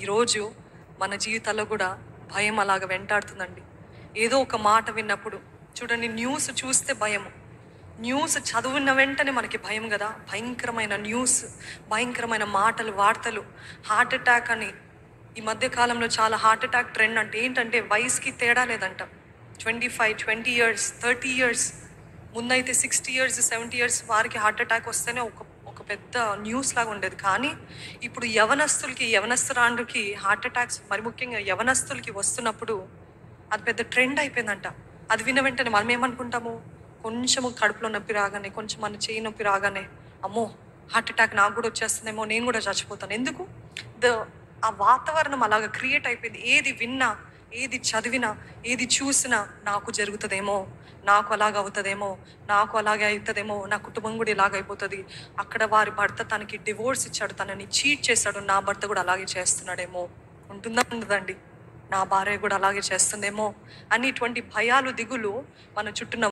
ఈరోజు మన జీవితాల్లో కూడా భయం అలాగ వెంటాడుతుందండి. ఏదో ఒక మాట విన్నప్పుడు చూడండి, న్యూస్ చూస్తే భయము, న్యూస్ చదివిన వెంటనే మనకి భయం కదా. భయంకరమైన న్యూస్, భయంకరమైన మాటలు, వార్తలు, హార్ట్ అటాక్ అని. ఈ మధ్య కాలంలో చాలా హార్ట్ అటాక్ ట్రెండ్. అంటే ఏంటంటే వయసుకి తేడా లేదంట. 25, 20 ఇయర్స్, 30 ఇయర్స్, ముందైతే 60 ఇయర్స్, 70 ఇయర్స్ వారికి హార్ట్ అటాక్ వస్తేనే ఒక ఒక పెద్ద న్యూస్ లాగా ఉండేది. కానీ ఇప్పుడు యవనస్తురాండ్రుకి హార్ట్ అటాక్స్, మరి ముఖ్యంగా యవనస్తులకి వస్తున్నప్పుడు అది పెద్ద ట్రెండ్ అయిపోయిందంట. అది విన్న వెంటనే మనం ఏమనుకుంటాము, కొంచెము కడుపులో నొప్పి రాగానే, కొంచెం మన చేయి నొప్పి రాగానే, అమ్మో హార్ట్ అటాక్ నాకు కూడా వచ్చేస్తుందేమో, నేను కూడా చచ్చిపోతాను. ఎందుకు? ఆ వాతావరణం అలాగ క్రియేట్ అయిపోయింది. ఏది విన్నా, ఏది చదివినా, ఏది చూసినా నాకు జరుగుతుందేమో, నాకు అలాగ అవుతుందేమో, నాకు అలాగే అవుతుందేమో, నా కుటుంబం కూడా ఇలాగ అయిపోతుంది, అక్కడ వారి భర్త తనకి డివోర్స్ ఇచ్చాడు, తనని చీట్ చేశాడు, నా భర్త కూడా అలాగే చేస్తున్నాడేమో, ఉంటుందా ఉండదండి, నా భార్య కూడా అలాగే చేస్తుందేమో అని ఇటువంటి భయాలు, దిగులు మన చుట్టూ